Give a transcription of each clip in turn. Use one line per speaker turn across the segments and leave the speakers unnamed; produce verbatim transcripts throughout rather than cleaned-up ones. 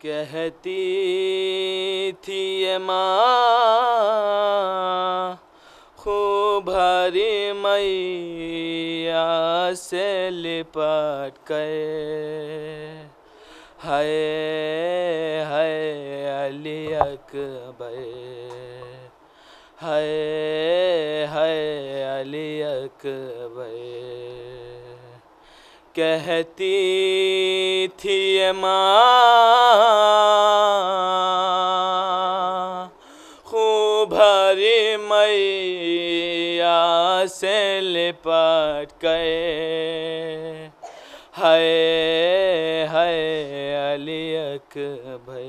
कहती थी ये माँ खूब भरी मैया से लिपट गए। हाय हाय अली अकबर, हाय हाय अली अकबर। कहती थी ये माँ खूब भरी मैया से लिपट गए। हाय हाय अली अकबर।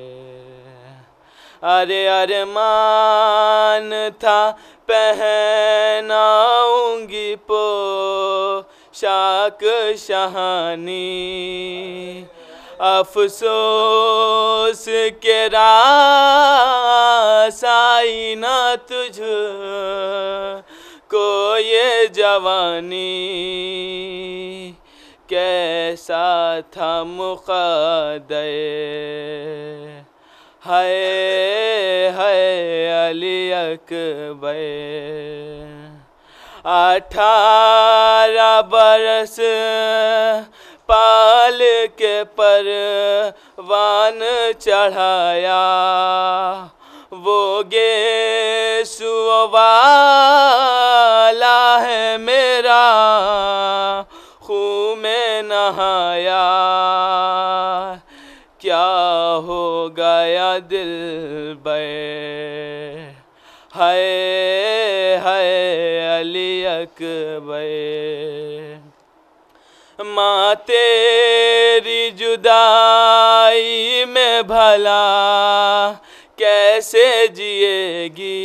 अरे अरमान था पहनाऊंगी पोशाक शहानी, अफसोस के रास आई ना तुझ को ये जवानी। कैसा था मुक़द्दर, हाय हाय अली अकबर। अठारह बरस पाल के परवान चढ़ाया, वो गेसु वाला है मेरा खून में नहाया। क्या हो गया दिल बे, हाय हाय अली अकबर। माँ तेरी जुदाई में भला कैसे जिएगी।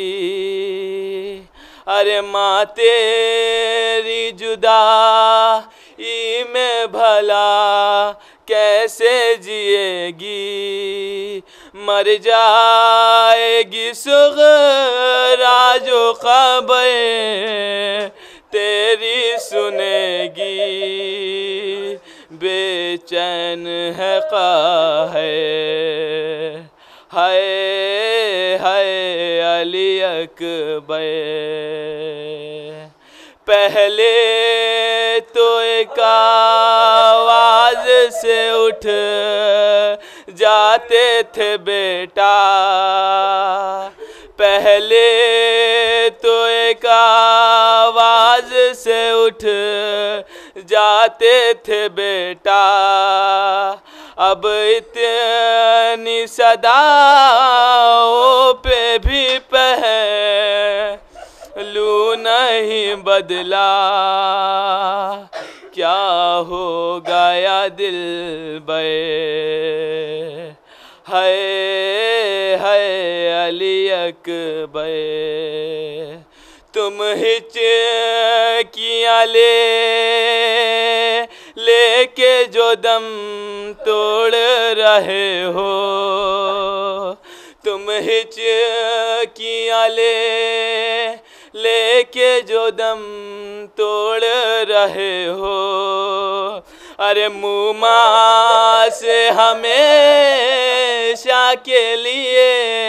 अरे माँ तेरी जुदाई में भला कैसे जिएगी। मर जाएगी सुग़रा जो ख़बर तेरी सुनेगी। बेचैन है क़ाहिर, हाय हाय अली अकबर। पहले तो एक आवाज़ से उठ जाते थे बेटा, पहले तो एक आवाज़ से उठ जाते थे बेटा। अब इतनी सदाओं पे भी पहलू नहीं बदला। क्या हो गया दिल बे, हाय हाय अली अकबर। तुम हिचकियाँ ले लेके जो दम तोड़ रहे हो, तुम हिचकियाँ ले लेके जो दम तोड़ रहे हो। अरे मुँह से हमेशा के लिए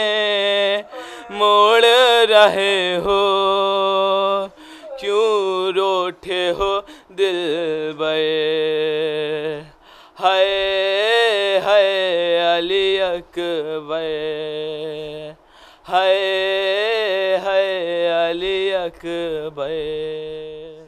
मोड़ रहे हो। क्यों रोठे हो दिल बे, हाय हाय अली अकबर, हाय हाय अली अकबर।